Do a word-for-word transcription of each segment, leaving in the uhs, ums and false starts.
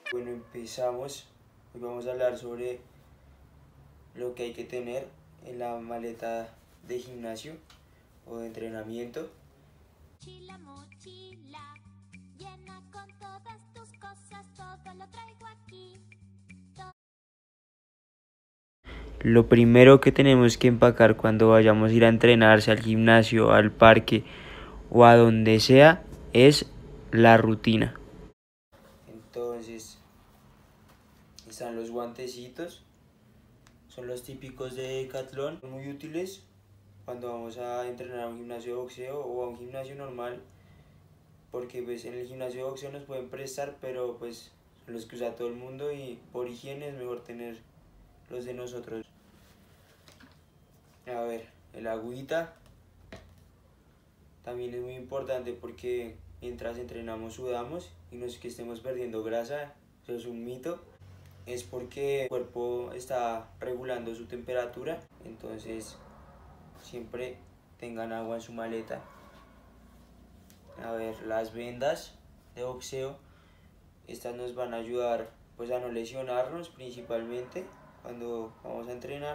Bueno, empezamos. Hoy vamos a hablar sobre lo que hay que tener en la maleta de gimnasio o de entrenamiento. Mochila, mochila, llena con todas tus cosas, todo lo traigo aquí. Todo... Lo primero que tenemos que empacar cuando vayamos a ir a entrenarse al gimnasio, al parque o a donde sea es la rutina. Entonces, están los guantecitos, son los típicos de Decathlon, muy útiles cuando vamos a entrenar a un gimnasio de boxeo o a un gimnasio normal, porque pues en el gimnasio de boxeo nos pueden prestar, pero pues son los que usa todo el mundo y por higiene es mejor tener los de nosotros. A ver, el agüita también es muy importante porque mientras entrenamos sudamos y no es que estemos perdiendo grasa, eso es un mito. Es porque el cuerpo está regulando su temperatura, entonces siempre tengan agua en su maleta. A ver, las vendas de boxeo, estas nos van a ayudar pues a no lesionarnos principalmente cuando vamos a entrenar.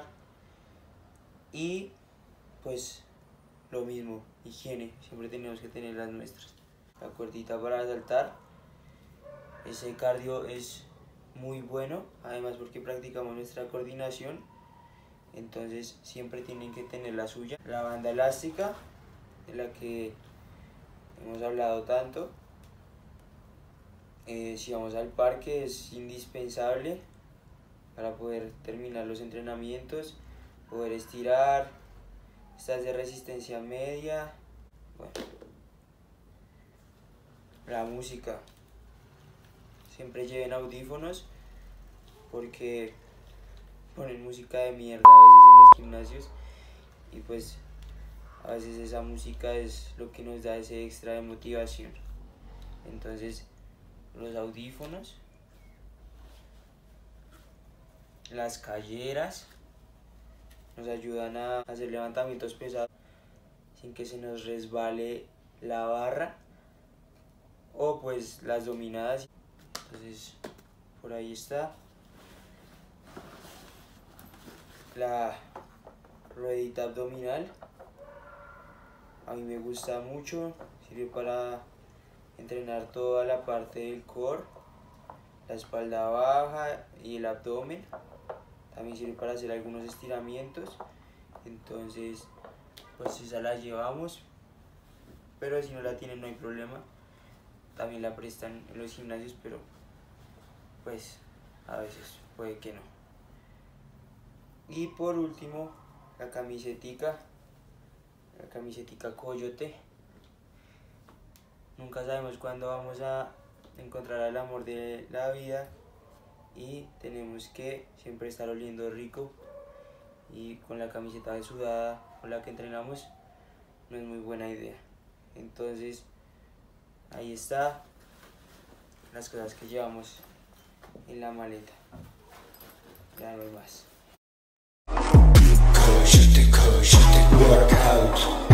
Y pues lo mismo, higiene, siempre tenemos que tener las nuestras. La cuerdita para saltar, ese cardio es muy bueno, además porque practicamos nuestra coordinación, entonces siempre tienen que tener la suya. La banda elástica, de la que hemos hablado tanto, eh, si vamos al parque es indispensable para poder terminar los entrenamientos, poder estirar. Estas de resistencia media. Bueno, la música, siempre lleven audífonos porque ponen música de mierda a veces en los gimnasios y pues a veces esa música es lo que nos da ese extra de motivación. Entonces los audífonos, las calleras nos ayudan a hacer levantamientos pesados sin que se nos resbale la barra, o pues las dominadas. Entonces por ahí está la ruedita abdominal, a mí me gusta mucho, sirve para entrenar toda la parte del core, la espalda baja y el abdomen. También sirve para hacer algunos estiramientos, entonces pues esa la llevamos, pero si no la tienen no hay problema, también la prestan en los gimnasios, pero pues a veces puede que no. Y por último, la camisetica, la camisetica Coyote. Nunca sabemos cuándo vamos a encontrar el amor de la vida y tenemos que siempre estar oliendo rico, y con la camiseta de sudada con la que entrenamos no es muy buena idea. Entonces ahí está las cosas que llevamos en la maleta, ya no hay más. Coyote, coyote, workout.